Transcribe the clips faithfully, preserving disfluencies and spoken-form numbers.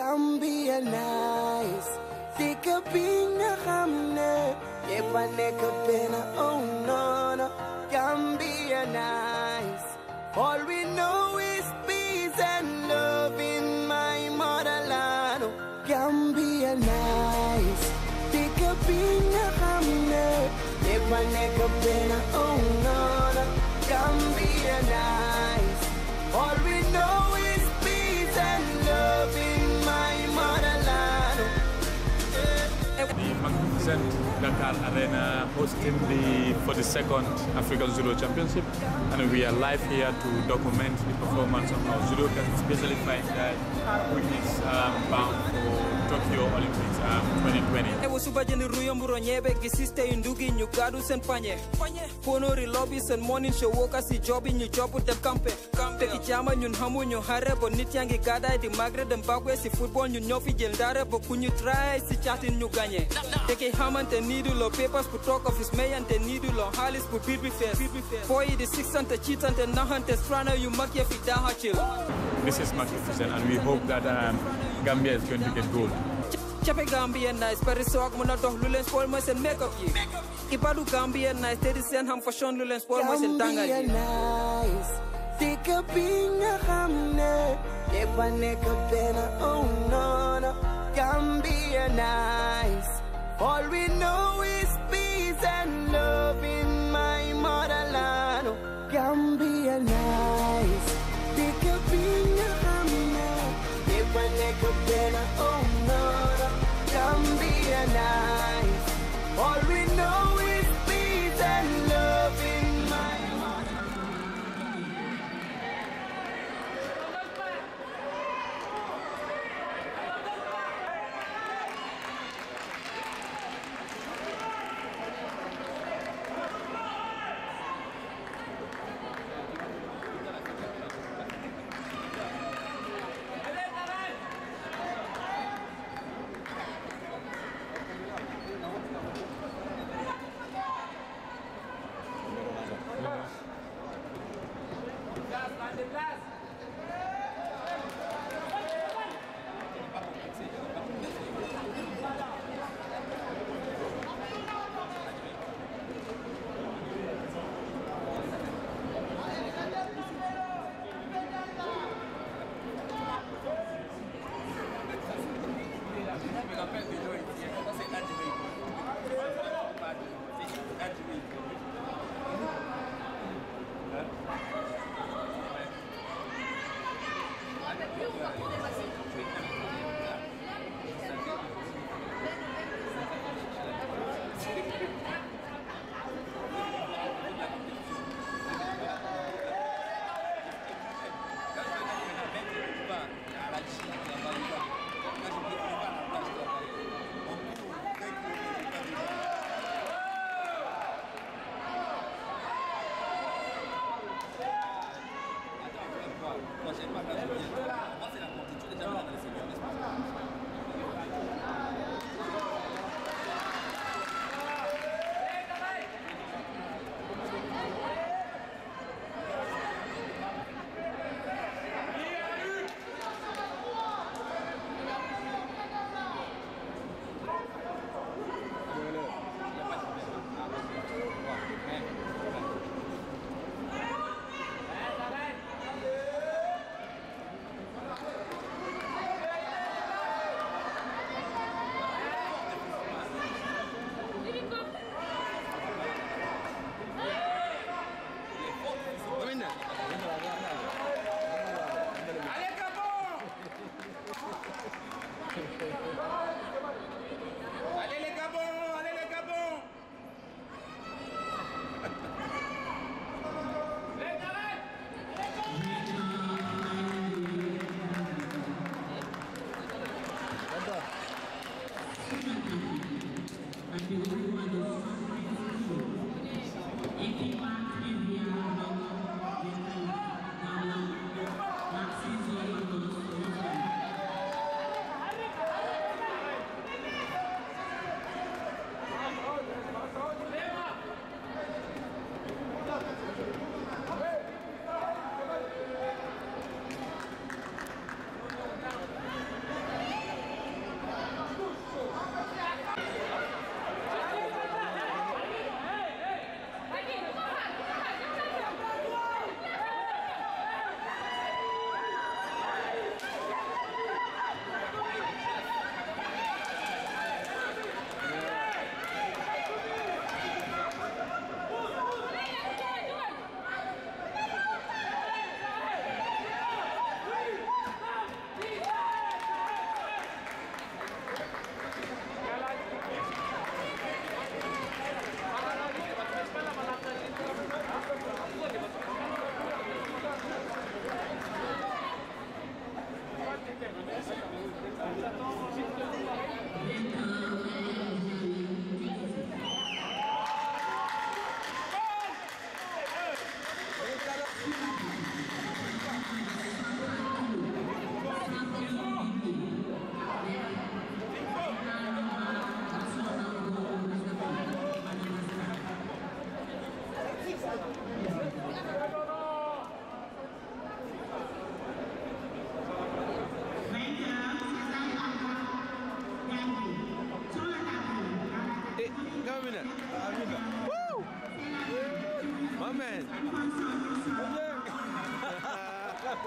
Gambia nice, take a ping a hamne, if I neck a pena, oh no, no. Gambia nice, all we know is peace and love in my motherland. Gambia nice, take a ping a hamne, if I neck a pena, oh no, no. Gambia nice, all we know is peace and love in my motherland. The magnificent Dakar Arena hosting the forty-second African Judo Championship, and we are live here to document the performance of our judokas, especially fight guy, which is um, bound for Tokyo Olympics um, twenty twenty. Ewo subajeni ruyo mburo nyebe gisiste indugi nyugadu sen panye Ponori lobbies and morning show woka si jobi nyu jobu dem kampe Teki chama nyun hamu nyu hare bo nityangi gada di magre dem bagwe si football nyu nyofi jeldare bo kunyu try si chatin nyu ganye Teki haman te nidu lo papers pu talk of his mayan te nidu lo halis pu birbi face Boy the six ante cheat ante nahan te strana yu makia fi daha chill. This is magnificent, and we hope that um, Gambia is going to get gold. Chape Gambia nice, Parisok muna doh lulen spoil mas and makeup ye. Ipadu Gambia nice, tedi sen ham fashion lulen spoil mas and tanga ye. Gambia nice, take a ping a hamne, if I neck a pena, oh no, no. Gambia nice, all we know is peace and love in my motherland. Gambia nice, take a ping a hamne, if I neck a pena, oh no, no. Gambia nice, all we know is peace and love in my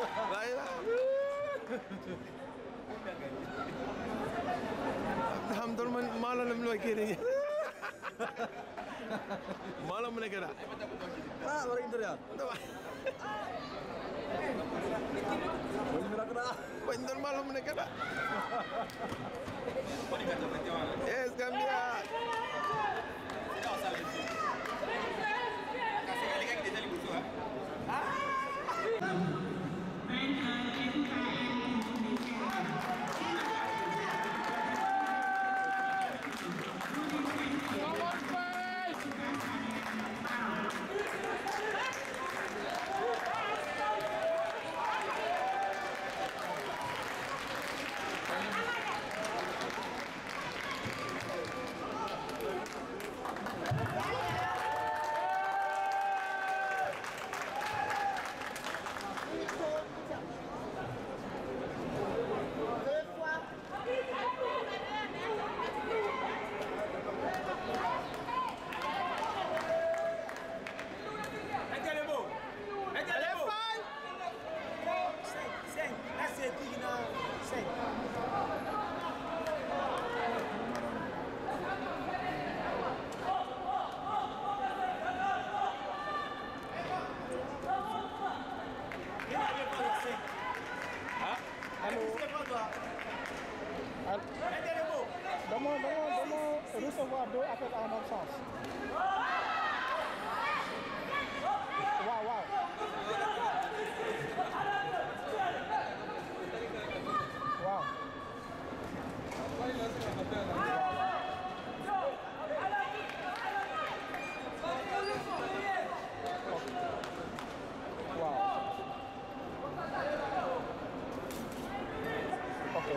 हम तो मन माला लम लो के नहीं माला मन करा ah orang Indo ya Bener kena bener malam मन करा yes Gambia kasih kali kali dia jadi busuk ah Vamos, vamos, vamos recevoir deux appels en absence. Wow, wow. Wow. Wow. Okay.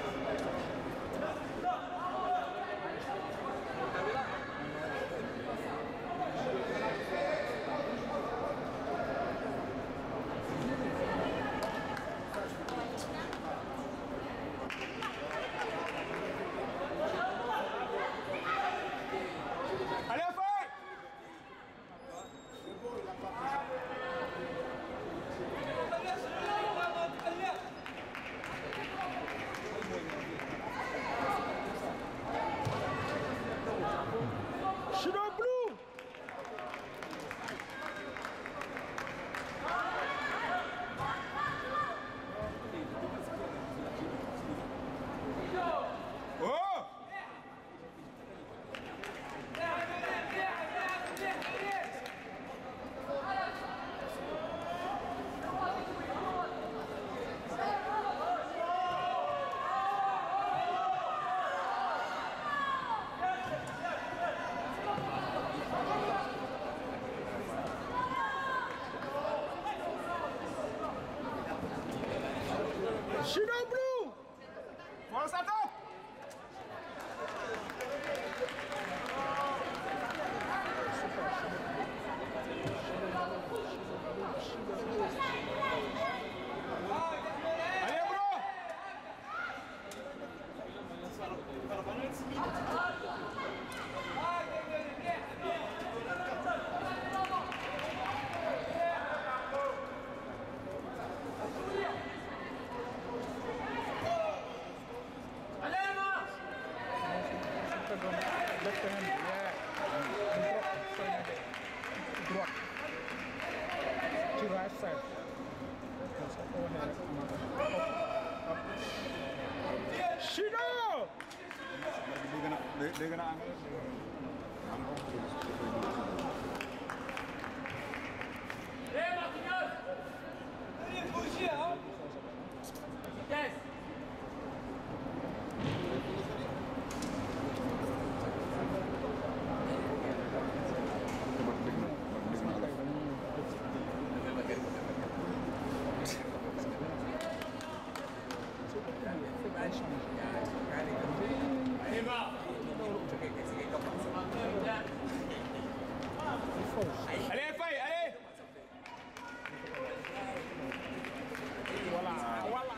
Shino Blue! Force attack! Allez bro! Left hand, yeah. Drop. To right side. Shino! They're gonna, they're gonna angle. Hey, Martinez! Allez, bouger, hein? Yes! Allez, feuille, allez! Voilà, voilà!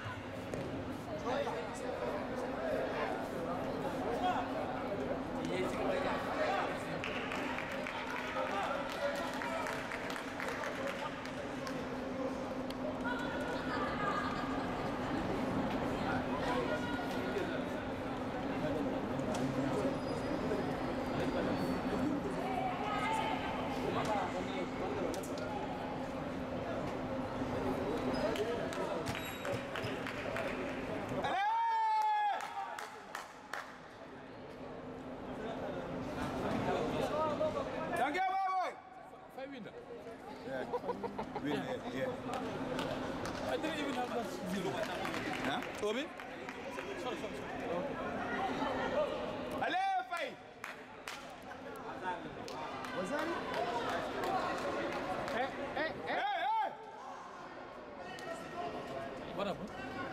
Sorry, sorry, sorry. Allez, Faye. Wazari? Eh, eh, eh. Hey, hey. What happened?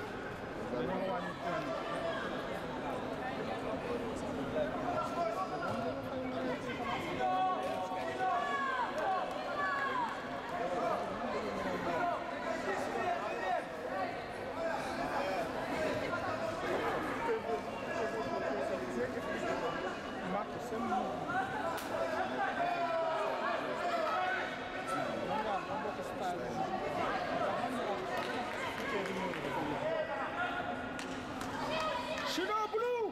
Shadow Blue!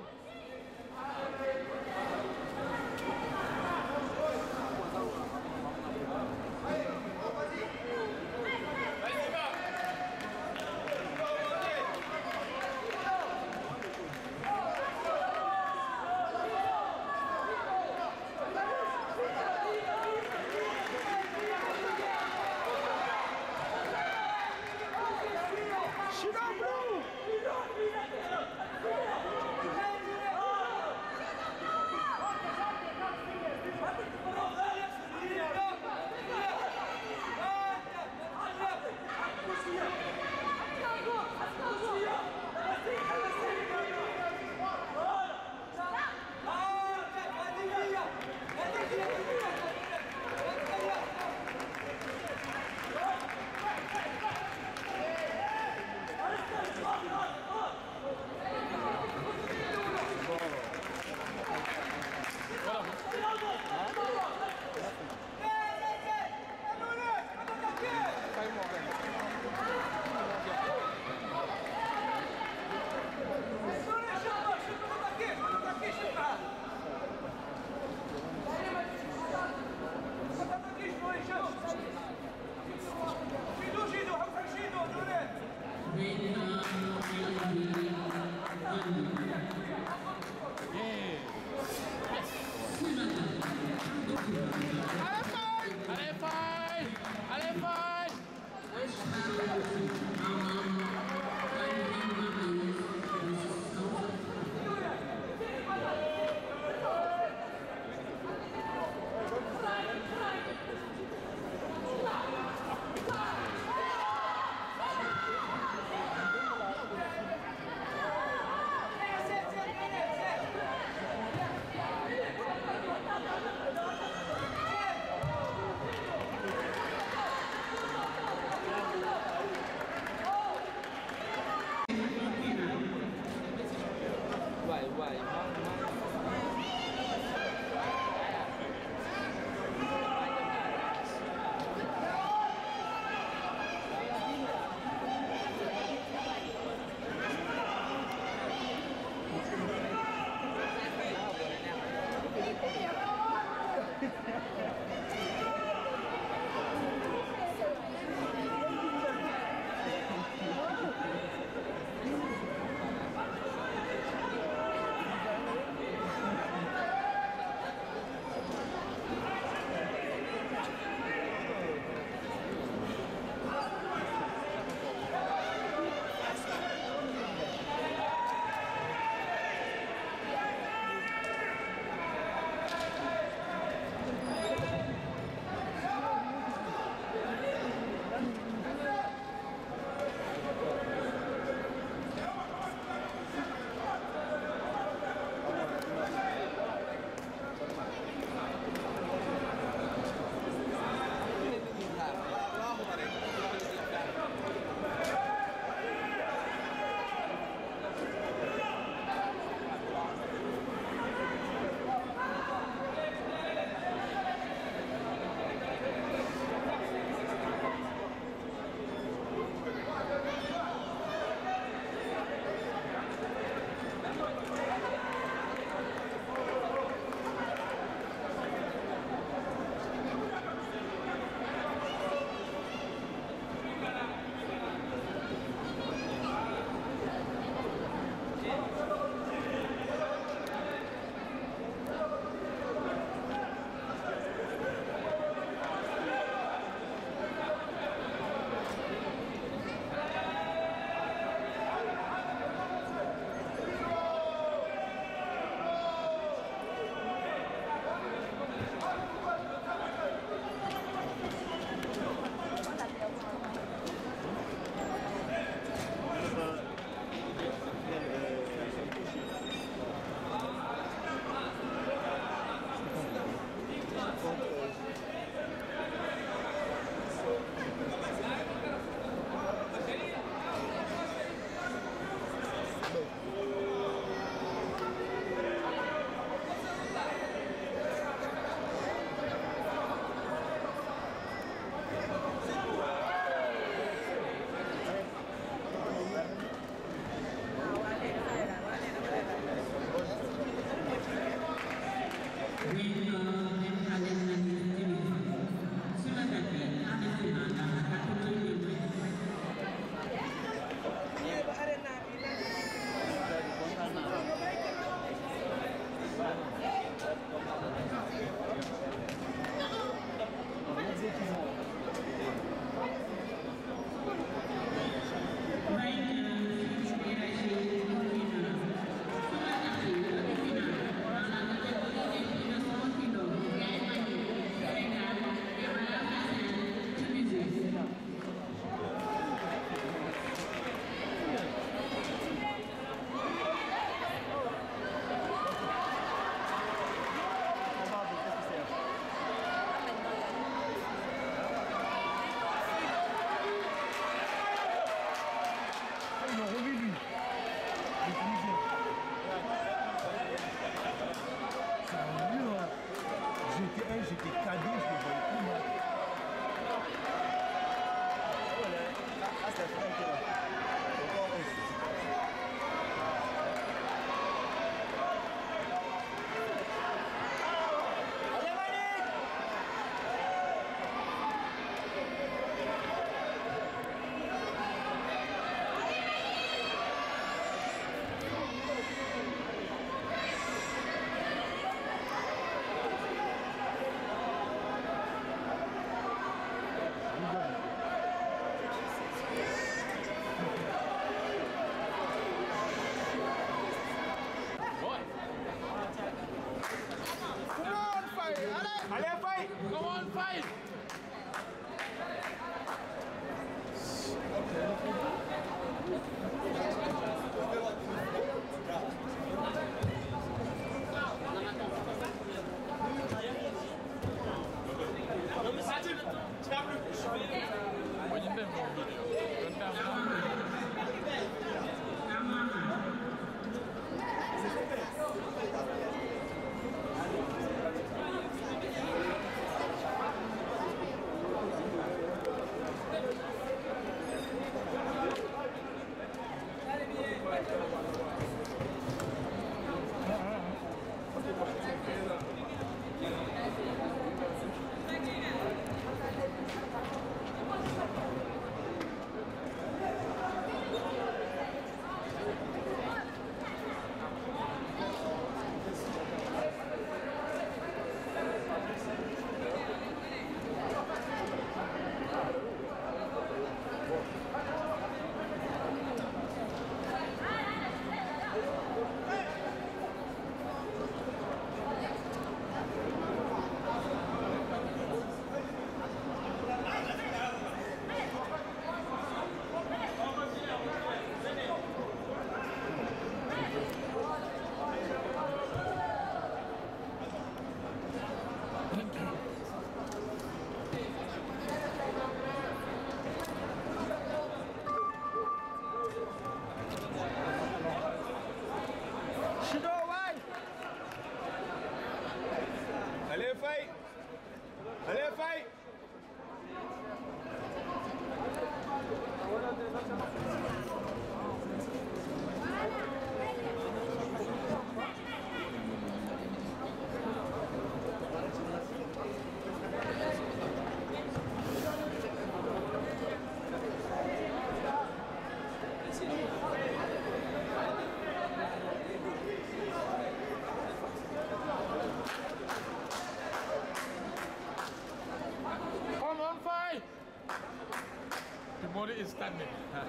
Modi is standing.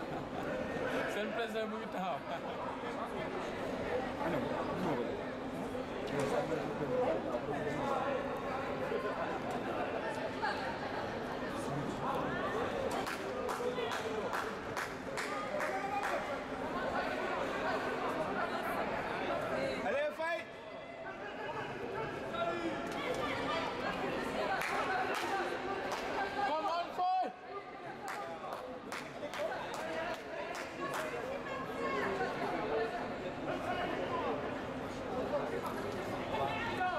Same president mu ngi taxaw. Allez, fight! Come on, fight! Go!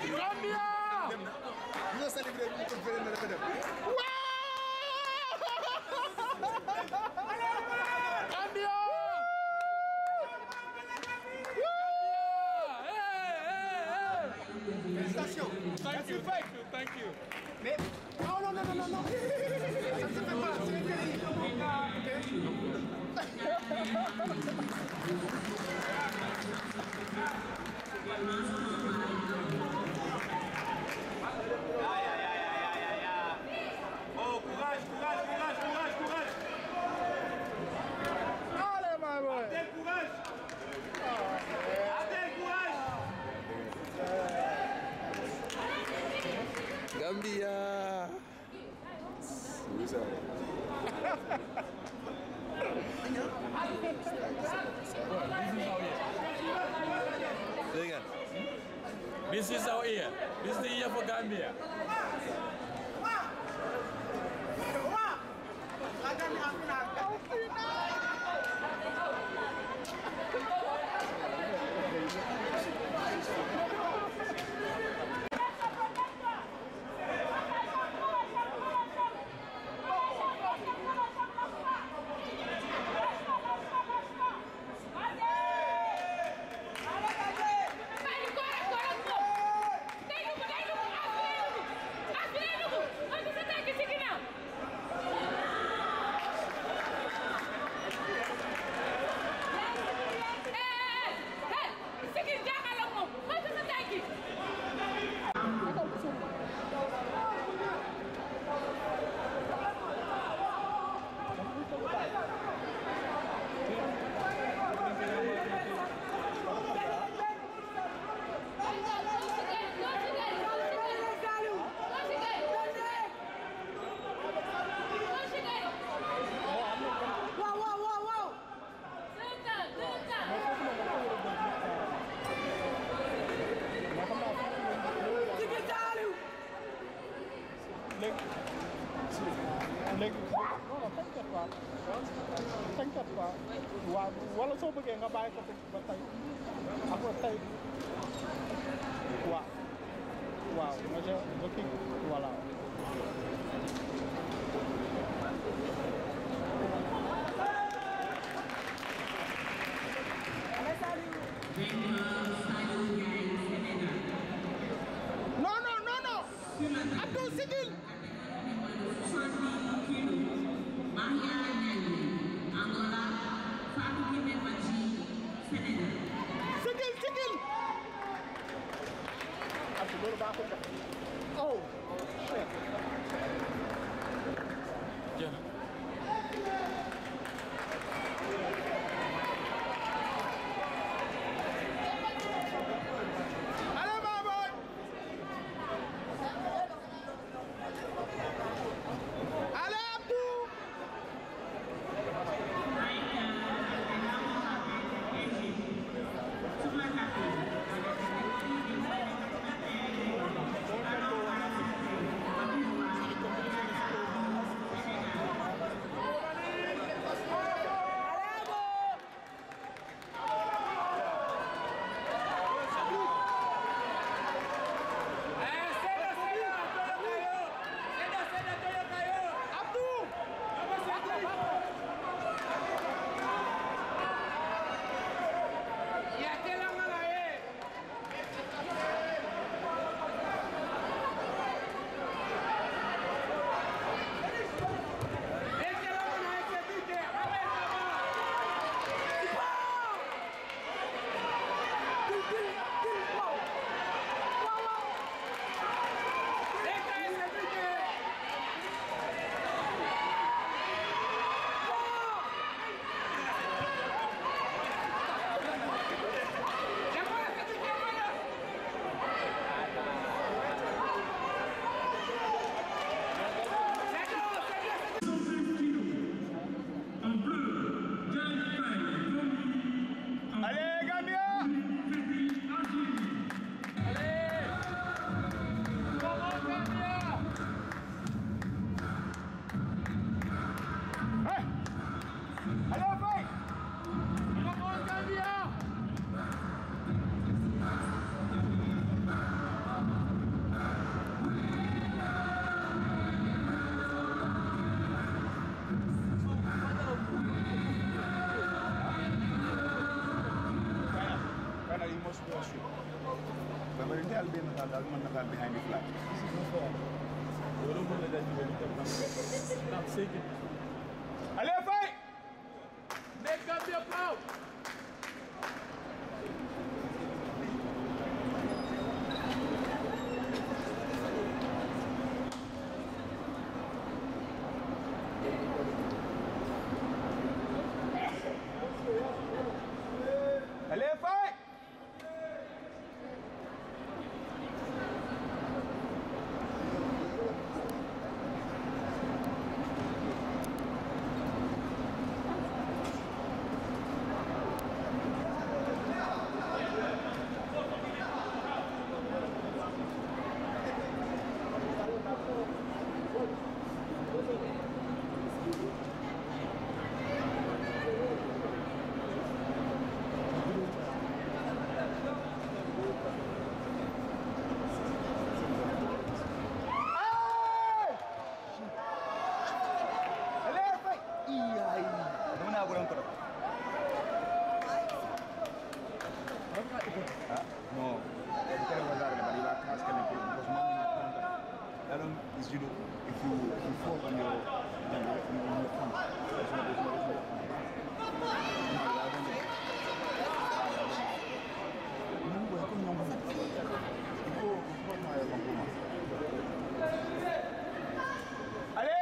Gambia! Ñu célébrer ñu ko féré na dafa dem. Gambia! Félicitations. Thank you, thank you, thank you. Mais non non non non non. Ça se fait pas, c'est interdit. Aïe aïe aïe aïe aïe aïe. Oh courage, courage, courage, courage, courage. Allez, my boy. Abdel, courage. Abdel, courage. Gambia. Oui, ça. This is our year. This is the year for Gambia. léegi non non t'inquiète pas t'inquiète pas waaw wala soo bëggee nga bàyyi ko ba tey après tey waaw waaw nga je je kii voilà. non non non non Abdou Sigil. Sigil sigil. Abdou loolu baa ko jox. Oh shit. Yeah. Natal be Natal dal man Natal behind the flag. Allez, fight! Make Gambia proud! Allez, fight! No, bukan bazar lebar iba keras kan itu bos mana dalam is judo if you if you fall on your jangan you will come terus terus terus nunggu aku nunggu itu kau mau ya kamu ale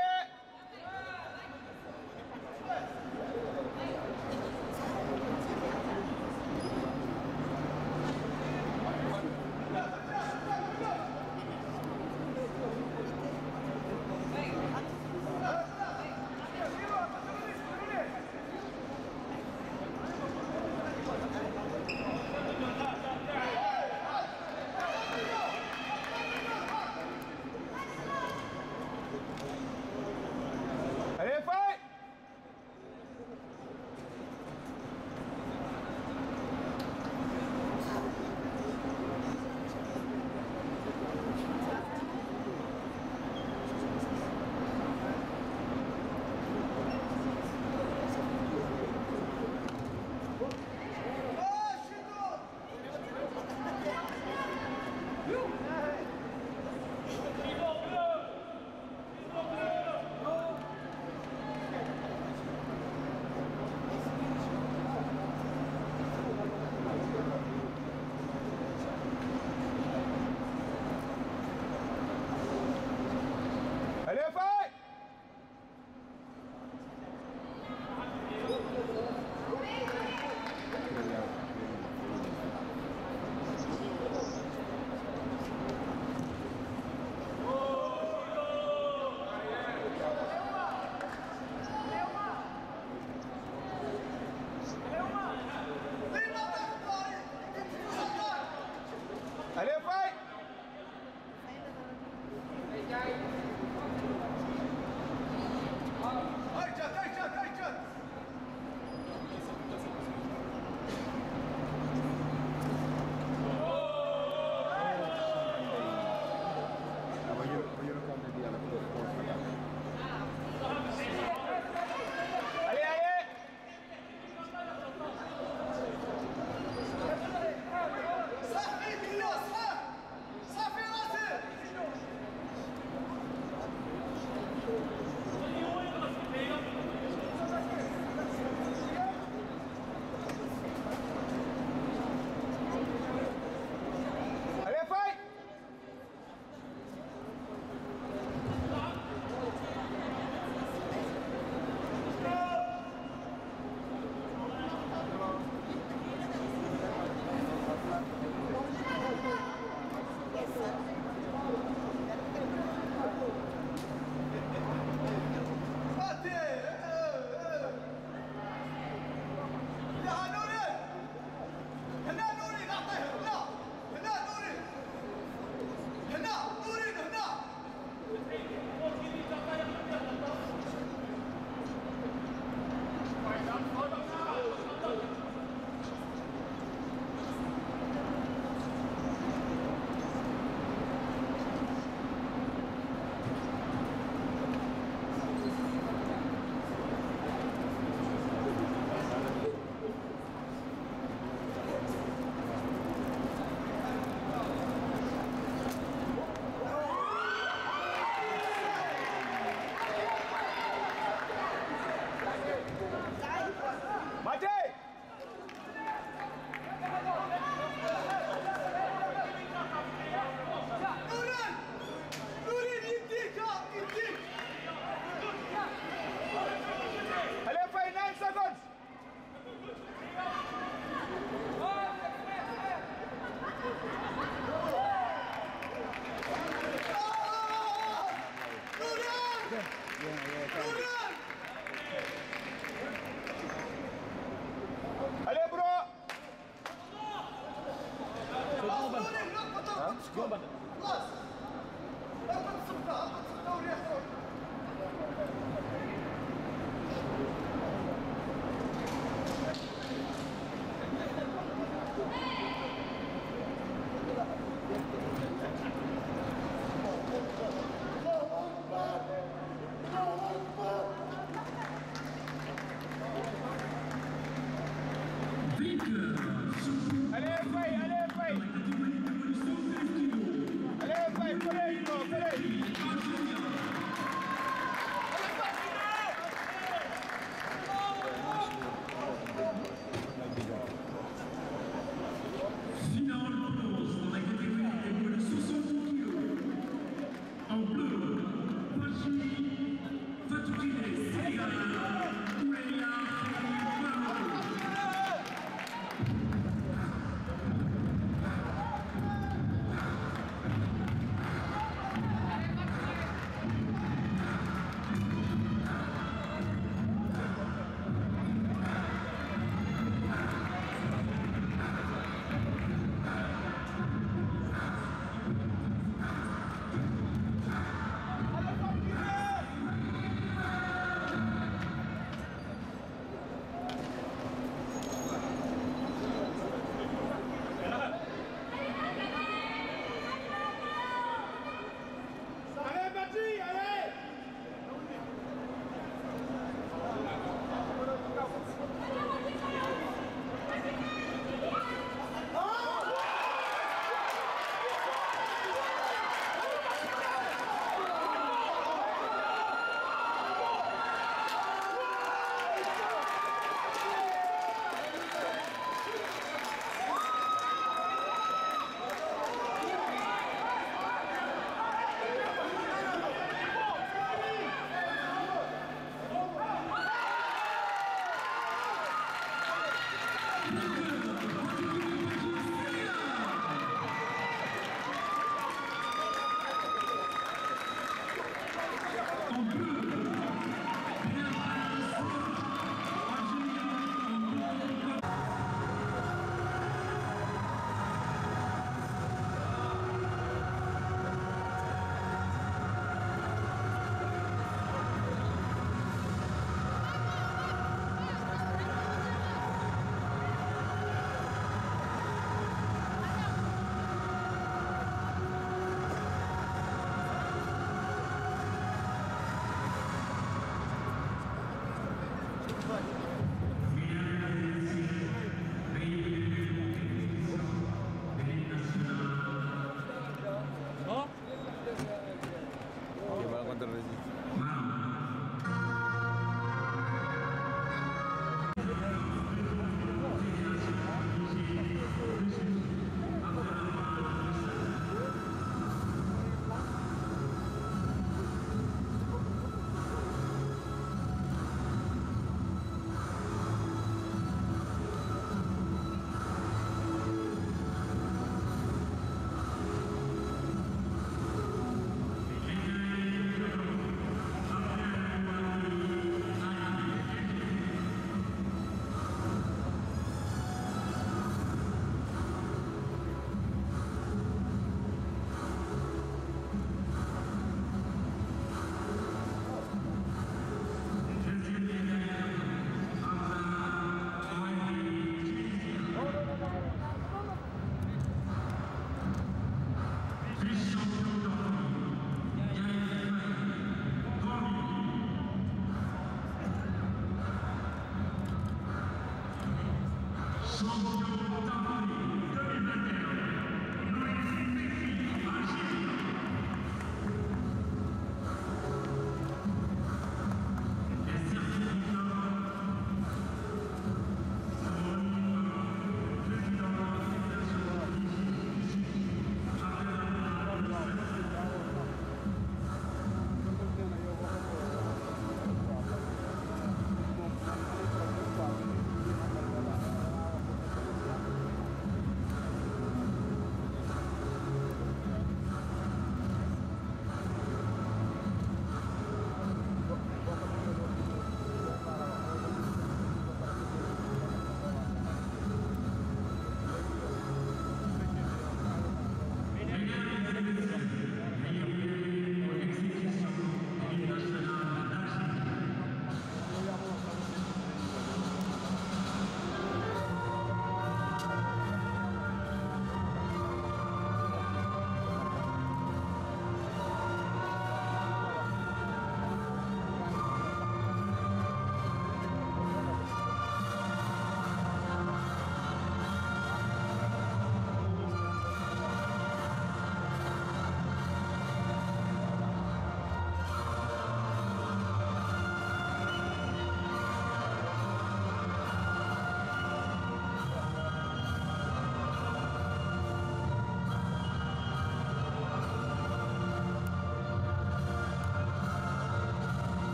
Thank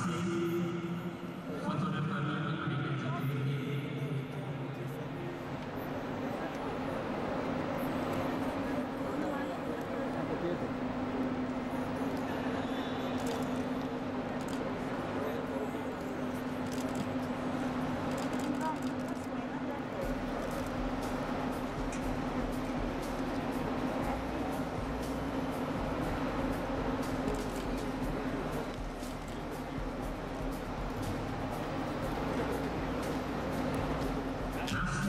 Just